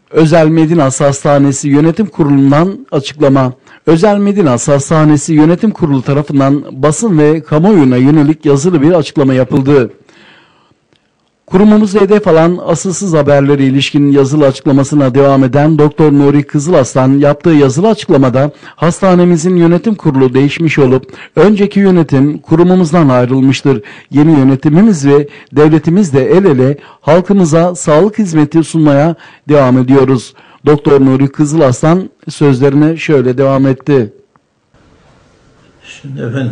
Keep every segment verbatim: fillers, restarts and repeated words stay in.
Özel Medinas Hastanesi Yönetim Kurulu'ndan açıklama. Özel Medinas Hastanesi Yönetim Kurulu tarafından basın ve kamuoyuna yönelik yazılı bir açıklama yapıldı. Kurumumuzu hedef alan asılsız haberlere ilişkin yazılı açıklamasına devam eden Doktor Nuri Kızılaslan yaptığı yazılı açıklamada hastanemizin yönetim kurulu değişmiş olup önceki yönetim kurumumuzdan ayrılmıştır. Yeni yönetimimiz ve devletimiz de el ele halkımıza sağlık hizmeti sunmaya devam ediyoruz. Doktor Nuri Kızılaslan sözlerine şöyle devam etti. Şimdi efendim,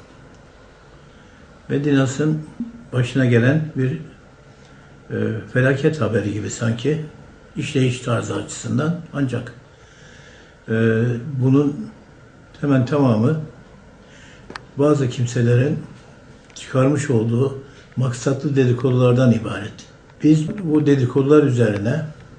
Medinas'ın başına gelen bir e, felaket haberi gibi sanki işleyiş tarzı açısından, ancak e, bunun hemen tamamı bazı kimselerin çıkarmış olduğu maksatlı dedikodulardan ibaret. Biz bu dedikodular üzerine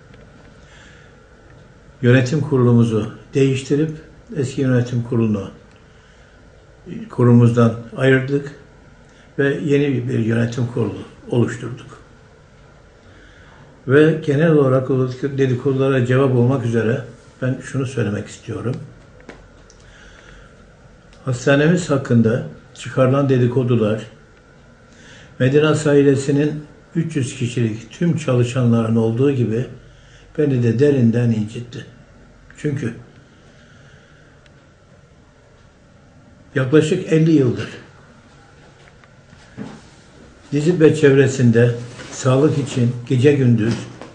yönetim kurulumuzu değiştirip eski yönetim kurulunu kurumumuzdan ayırdık ve yeni bir yönetim kurulu oluşturduk. Ve genel olarak o dedikodulara cevap olmak üzere ben şunu söylemek istiyorum. Hastanemiz hakkında çıkarılan dedikodular, Medinas ailesinin üç yüz kişilik tüm çalışanların olduğu gibi beni de derinden incitti. Çünkü yaklaşık elli yıldır Nizip ve çevresinde sağlık için gece gündüz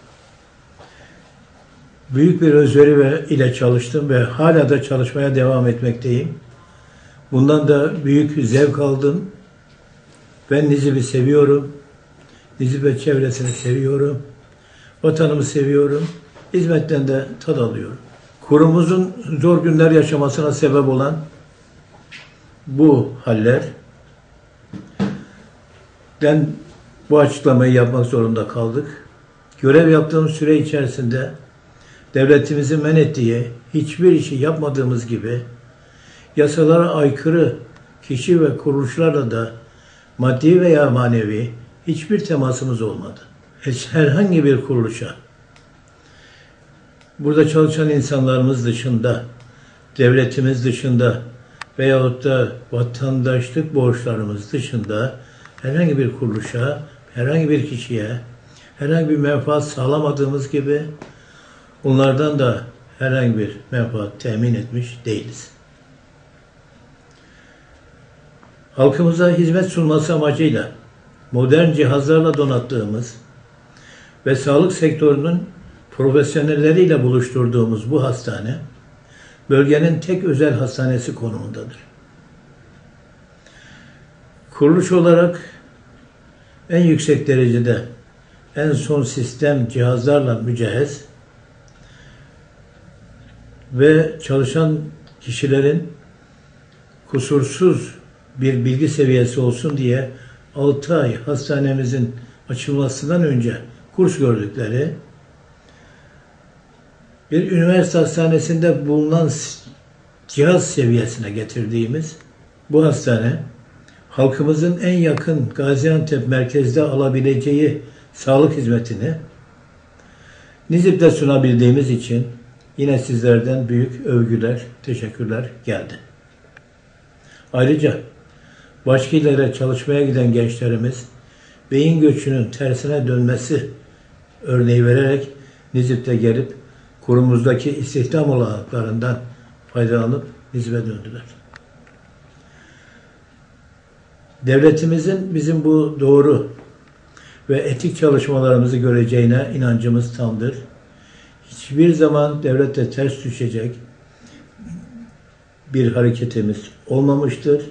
büyük bir özveri ve ile çalıştım ve hala da çalışmaya devam etmekteyim. Bundan da büyük zevk aldım. Ben Nizip'i seviyorum. Nizip ve çevresini seviyorum. Vatanımı seviyorum. Hizmetten de tad alıyorum. Kurumumuzun zor günler yaşamasına sebep olan bu haller, ben bu açıklamayı yapmak zorunda kaldık. Görev yaptığımız süre içerisinde devletimizin men ettiği hiçbir işi yapmadığımız gibi yasalara aykırı kişi ve kuruluşlarla da maddi veya manevi hiçbir temasımız olmadı. Hiç herhangi bir kuruluşa, burada çalışan insanlarımız dışında, devletimiz dışında veyahut da vatandaşlık borçlarımız dışında herhangi bir kuruluşa, herhangi bir kişiye, herhangi bir menfaat sağlamadığımız gibi onlardan da herhangi bir menfaat temin etmiş değiliz. Halkımıza hizmet sunması amacıyla modern cihazlarla donattığımız ve sağlık sektörünün profesyonelleriyle buluşturduğumuz bu hastane, bölgenin tek özel hastanesi konumundadır. Kuruluş olarak en yüksek derecede en son sistem cihazlarla mücehhez ve çalışan kişilerin kusursuz bir bilgi seviyesi olsun diye altı ay hastanemizin açılmasından önce kurs gördükleri, bir üniversite hastanesinde bulunan cihaz seviyesine getirdiğimiz bu hastane, halkımızın en yakın Gaziantep merkezde alabileceği sağlık hizmetini Nizip'te sunabildiğimiz için yine sizlerden büyük övgüler, teşekkürler geldi. Ayrıca başka illere çalışmaya giden gençlerimiz beyin göçünün tersine dönmesi örneği vererek Nizip'te gelip kurumumuzdaki istihdam olanaklarından faydalanıp Nizip'e döndüler. Devletimizin bizim bu doğru ve etik çalışmalarımızı göreceğine inancımız tamdır. Hiçbir zaman devlete ters düşecek bir hareketimiz olmamıştır.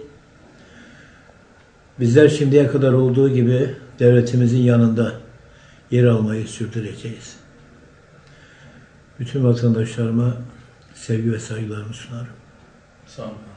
Bizler şimdiye kadar olduğu gibi devletimizin yanında yer almayı sürdüreceğiz. Bütün vatandaşlarıma sevgi ve saygılarımı sunarım. Sağ olun.